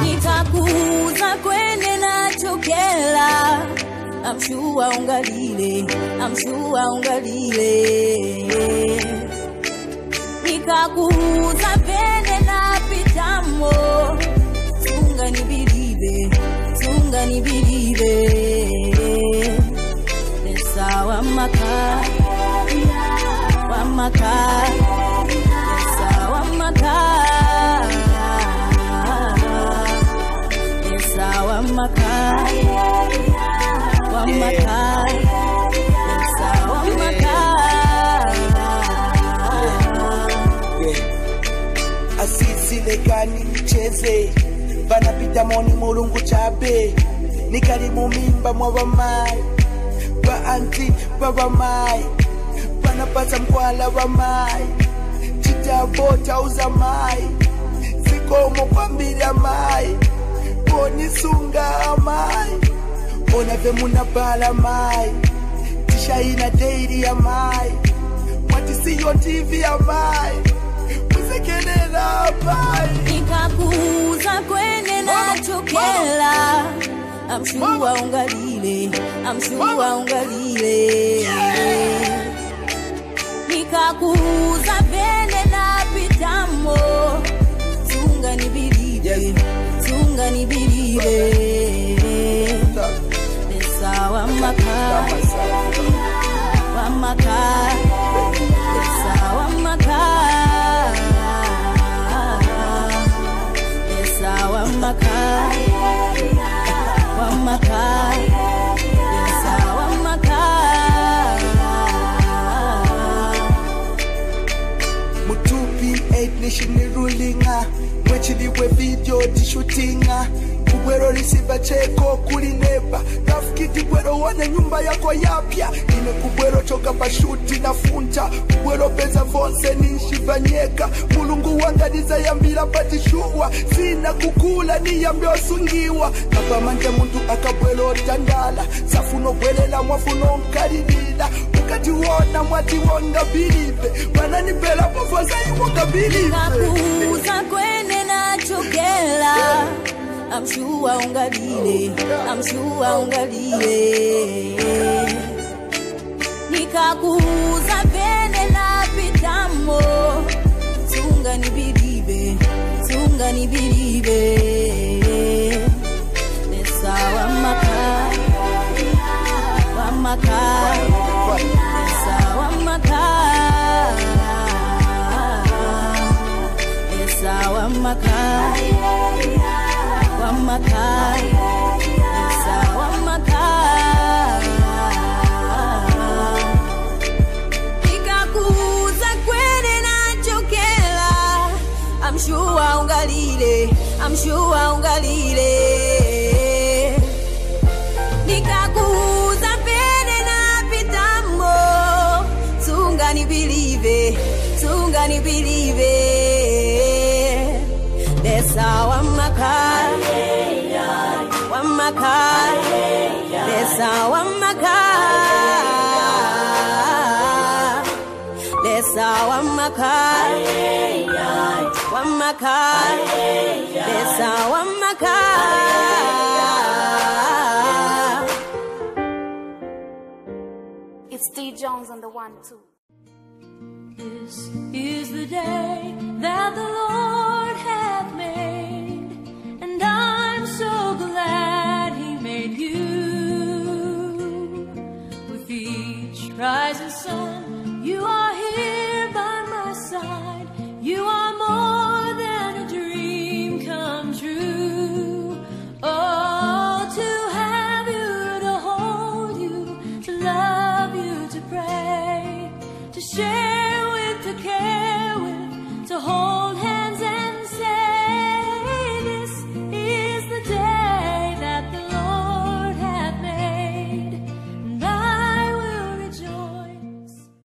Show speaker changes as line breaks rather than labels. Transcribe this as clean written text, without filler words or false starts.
nikakuza kwene na chokela. I'm sure ungalile, I'm sure ungalile. Nikakuza pene na pitamo, sunga ni believe, sunga ni believe. Esa wamaka, wamaka, esa wamaka, esa wamaka.
Asisi lekani mcheze vanapita moni mulungu chabe nikalimu mimba mwa wamai wa anti wa wamai vanapata mkwala wamai chitabota uzamai zikomo kwa mbili mai poni sunga amai ona vemuna bala mai tishaina daily ya mai mwatisiyo TV ya mai musekelela mai
nikakuza kwene na chokela. I'm sure ungalile, I'm sure ungalile. Nikakuza vene na pitamo, sunga ni believe, sunga ni believe. Esa wamaka, wamaka, esa wamaka, esa wamaka, wamaka, esa wamaka.
Mutupi 8 nation ruling wechili we video tishutinga kubwero lisiba cheko kulinepa nafikiti bwero wane nyumba yako yapya ine kubwero choka pashuti na funta kubwero pesa vonse nishivanyeka mulungu wanganiza yambila patishuwa sina kukula ni yambi osungiwa kapa manja muntu akabwero tandala safuno bwelela mwafuno mkalilila ukati wona mwati wonga bilive wananipela pofoza iwonga bilive
nikakuza kwene na chokela. I'm sure ungalile, I'm sure ungalile. Nikakuza vene na pitamo, sunga ni believe, sunga ni believe. Esa wamaka, wamaka, esa wamaka, esa wamaka. Wamaka, esa wamaka. Nikakuza kwene na chokela. I'm sure ungalile, I'm sure ungalile. Nikakuza pene na pitamo, sunga ni believe, sunga ni believe. Esa wamaka, wamaka, esa wamaka, esa wamaka, wamaka, esa wamaka.
It's D Jones on the 1-2.
This is the day that the Lord hath made, and I'm so glad He made you. With each rising sun